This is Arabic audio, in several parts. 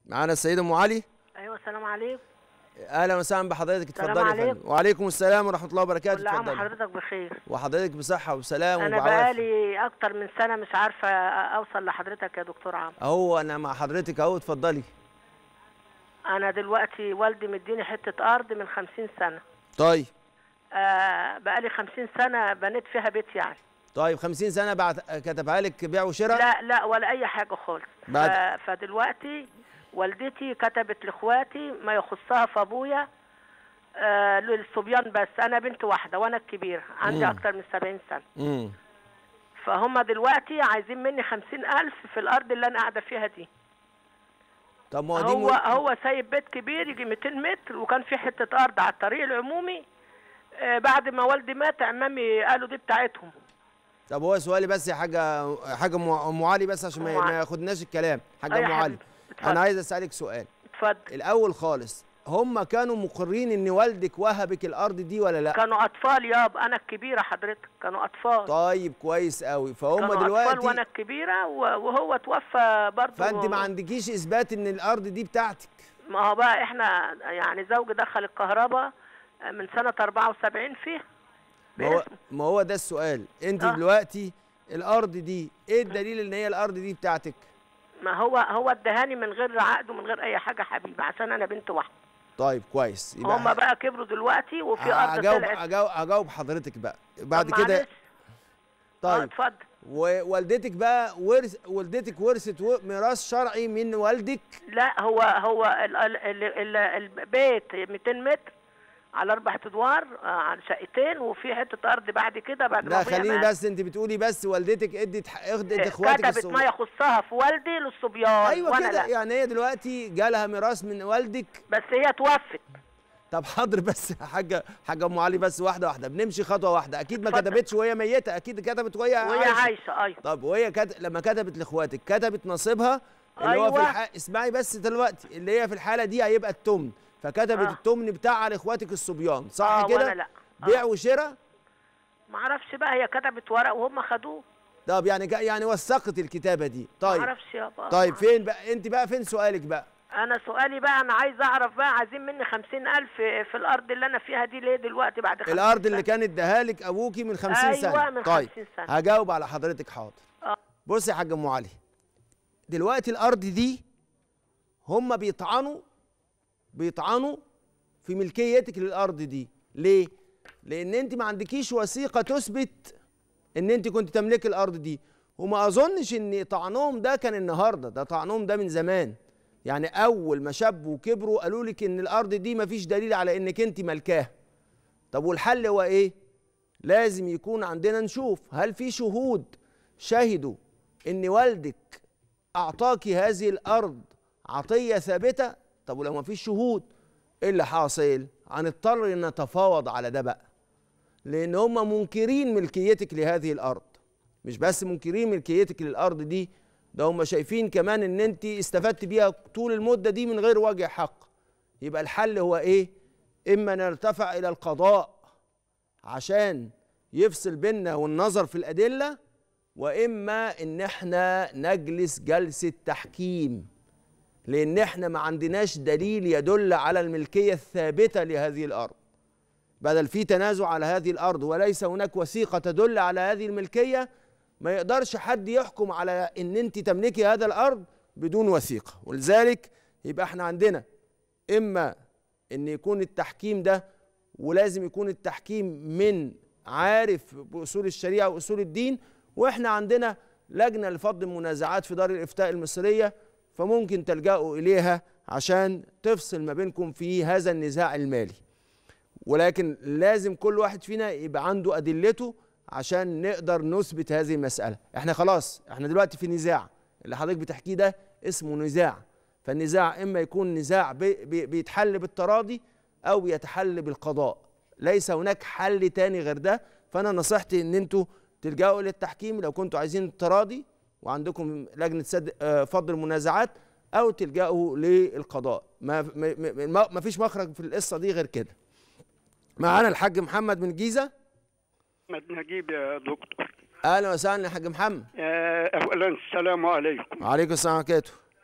معانا السيدة ام علي. ايوه السلام عليكم. اهلا وسهلا بحضرتك، اتفضلي يا عليكم. فندم. وعليكم السلام ورحمه الله وبركاته. كل عام اتفضلي. وحضرتك بخير. وحضرتك بصحه وسلام انا وبعافيه. بقالي اكتر من سنه مش عارفه اوصل لحضرتك يا دكتور عمرو. اهو انا مع حضرتك اهو، اتفضلي. انا دلوقتي والدي مديني حته ارض من 50 سنه. طيب. بقالي 50 سنه بنيت فيها بيت يعني. طيب 50 سنه بعد كتبها لك بيع وشراء؟ لا لا ولا اي حاجه خالص. فدلوقتي والدتي كتبت لاخواتي ما يخصها في ابويا للصبيان، بس انا بنت واحده وانا الكبيره عندي اكتر من 70 سنه. فهم دلوقتي عايزين مني 50,000 في الارض اللي انا قاعده فيها دي. طب ما هو سايب بيت كبير يجي 200 متر، وكان في حته ارض على الطريق العمومي. بعد ما والدي مات عمامي قالوا دي بتاعتهم. طب هو سؤالي بس يا حاجه ام علي، بس عشان ما ياخدناش الكلام. حاجه ام علي، انا عايز اسالك سؤال. اتفضل. الاول خالص، هم كانوا مقرين ان والدك وهبك الارض دي ولا لا؟ كانوا اطفال يابا، انا الكبيره حضرتك، كانوا اطفال. طيب كويس قوي. فهم كانوا دلوقتي اطفال وانا الكبيره، وهو توفى برضه. فانت ما عندكيش اثبات ان الارض دي بتاعتك. ما هو بقى احنا يعني زوجي دخل الكهرباء من سنه 74 فيها. ما هو ده السؤال. انت دلوقتي الارض دي ايه الدليل ان هي الارض دي بتاعتك؟ ما هو ادهاني من غير عقد ومن غير اي حاجه حبيبي، عشان انا بنت واحده. طيب كويس. هم بقى كبروا دلوقتي وفي ارض طلعت. اجاوب حضرتك بقى بعد كده. طيب اتفضل. ووالدتك بقى والدتك ورثت ميراث شرعي من والدك؟ لا هو البيت 200 متر على 4 ادوار على شقتين، وفي حته ارض بعد كده بعد لا خليني بس، انت بتقولي بس والدتك ادت اخواتك كتبت ما يخصها في والدي للصبيان. ايوه كده. يعني هي دلوقتي جالها ميراث من والدك، بس هي توفت. طب حاضر بس يا حاجه ام علي، بس واحده واحده بنمشي خطوه واحده. اكيد ما كتبتش وهي ميته، اكيد كتبت وهي عايشه. ايوه. طب وهي لما كتبت لاخواتك كتبت نصيبها اللي هو في اسمعي بس دلوقتي، اللي هي في الحاله دي هيبقى التمن، فكتبت التمن بتاعها لاخواتك الصبيان، صح كده؟ لا. بيع وشراء؟ ما اعرفش بقى، هي كتبت ورق وهم خدوه. طب يعني وثقت الكتابه دي. طيب ما اعرفش يابا. طيب فين بقى انت بقى، فين سؤالك بقى؟ انا سؤالي بقى، انا عايز اعرف بقى، عايزين مني 50,000 في الارض اللي انا فيها دي ليه دلوقتي بعد 50 الارض سنة؟ اللي كانت اداها لك ابوكي من 50 سنه. ايوه من طيب 50 سنه. هجاوب على حضرتك حاضر. بصي يا حاجه ام علي، دلوقتي الارض دي هم بيطعنوا في ملكيتك للارض دي. ليه؟ لان انت ما عندكيش وثيقه تثبت ان انت كنت تملكي الارض دي، وما اظنش ان طعنهم ده كان النهارده، ده طعنهم ده من زمان. يعني اول ما شبوا وكبروا قالوا لك ان الارض دي ما فيش دليل على انك انت ملكاها. طب والحل هو ايه؟ لازم يكون عندنا نشوف هل في شهود شهدوا ان والدك اعطاكي هذه الارض عطيه ثابته. طب ولو ما فيش شهود ايه اللي حاصل؟ هنضطر ان نتفاوض على ده بقى، لان هم منكرين ملكيتك لهذه الارض. مش بس منكرين ملكيتك للارض دي، ده هم شايفين كمان ان انت استفدت بيها طول المده دي من غير وجه حق. يبقى الحل هو ايه؟ اما نرتفع الى القضاء عشان يفصل بيننا والنظر في الادله، واما ان احنا نجلس جلسه تحكيم، لان احنا ما عندناش دليل يدل على الملكيه الثابته لهذه الارض. بدل في تنازع على هذه الارض وليس هناك وثيقه تدل على هذه الملكيه، ما يقدرش حد يحكم على ان انت تملكي هذا الارض بدون وثيقه. ولذلك يبقى احنا عندنا اما ان يكون التحكيم ده، ولازم يكون التحكيم من عارف باصول الشريعه واصول الدين، واحنا عندنا لجنه لفض المنازعات في دار الافتاء المصريه، فممكن تلجأوا اليها عشان تفصل ما بينكم في هذا النزاع المالي. ولكن لازم كل واحد فينا يبقى عنده ادلته عشان نقدر نثبت هذه المسألة. احنا خلاص احنا دلوقتي في نزاع، اللي حضرتك بتحكيه ده اسمه نزاع. فالنزاع اما يكون نزاع بيتحل بالتراضي او يتحل بالقضاء، ليس هناك حل تاني غير ده. فانا نصيحتي ان انتوا تلجأوا للتحكيم لو كنتوا عايزين التراضي وعندكم لجنة فض المنازعات، او تلجأوا للقضاء. ما فيش مخرج في القصة دي غير كده. معانا الحاج محمد من الجيزة. محمد نجيب يا دكتور. اهلا وسهلا يا حاج محمد. اولا السلام عليكم. وعليكم السلام ورحمه الله وبركاته.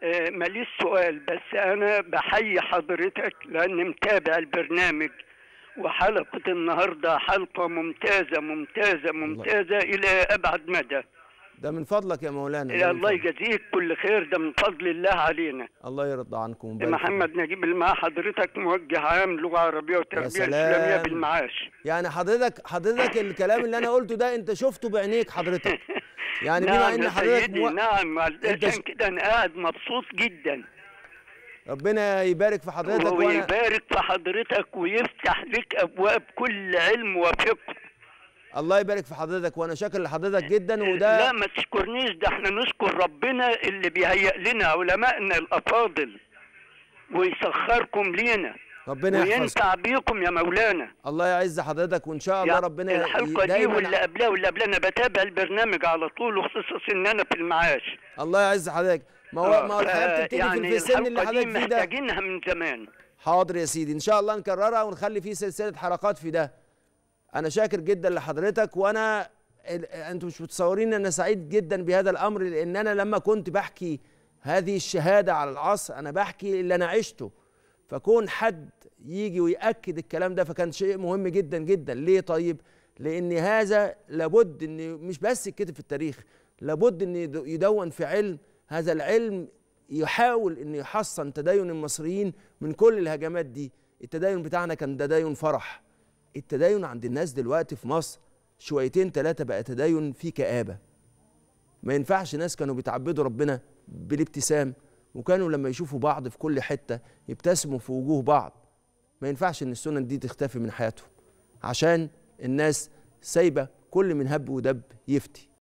ماليش سؤال، بس أنا بحيي حضرتك لأني متابع البرنامج، وحلقة النهاردة حلقة ممتازة ممتازة ممتازة إلى أبعد مدى. ده من فضلك يا مولانا. يا الله يجازيك كل خير، ده من فضل الله علينا. الله يرضى عنكم. محمد نجيب اللي مع حضرتك موجه عام لغة عربية وتربية إسلامية بالمعاش. يعني حضرتك الكلام اللي أنا قلته ده أنت شفته بعينيك حضرتك. يعني نعم بما إن حضرتك نعم، عشان كده أنا قاعد مبسوط جدا. ربنا يبارك في حضرتك ويبارك في حضرتك ويفتح لك أبواب كل علم وفقه. الله يبارك في حضرتك، وانا شاكر لحضرتك جدا. وده لا ما تشكرنيش، ده احنا نشكر ربنا اللي بيهيئ لنا علمائنا الافاضل ويسخركم لينا، ربنا يحفظكم وينفع بيكم يا مولانا. الله يعز حضرتك، وان شاء الله ربنا الحلقه دي واللي قبلها واللي قبلها انا بتابع البرنامج على طول، وخصوصا ان انا في المعاش. الله يعز حضرتك. ما هو الحياه بتبتدي يعني في السن اللي حضرتك فيه ده، محتاجينها من زمان. حاضر يا سيدي، ان شاء الله نكررها ونخلي فيه سلسله حلقات في ده. أنا شاكر جدا لحضرتك، وأنا أنتم مش متصورين أنا سعيد جدا بهذا الأمر، لأن أنا لما كنت بحكي هذه الشهادة على العصر أنا بحكي اللي أنا عشته، فكون حد يجي ويأكد الكلام ده فكان شيء مهم جدا جدا. ليه طيب؟ لأن هذا لابد أن مش بس يتكتب في التاريخ، لابد أن يدون في علم. هذا العلم يحاول أن يحصن تدين المصريين من كل الهجمات دي. التدين بتاعنا كان تدين فرح، التدين عند الناس دلوقتي في مصر شويتين ثلاثة بقى تدين فيه كآبة. ما ينفعش ناس كانوا بيتعبدوا ربنا بالابتسام، وكانوا لما يشوفوا بعض في كل حتة يبتسموا في وجوه بعض. ما ينفعش ان السنن دي تختفي من حياتهم، عشان الناس سايبة كل من هب ودب يفتي.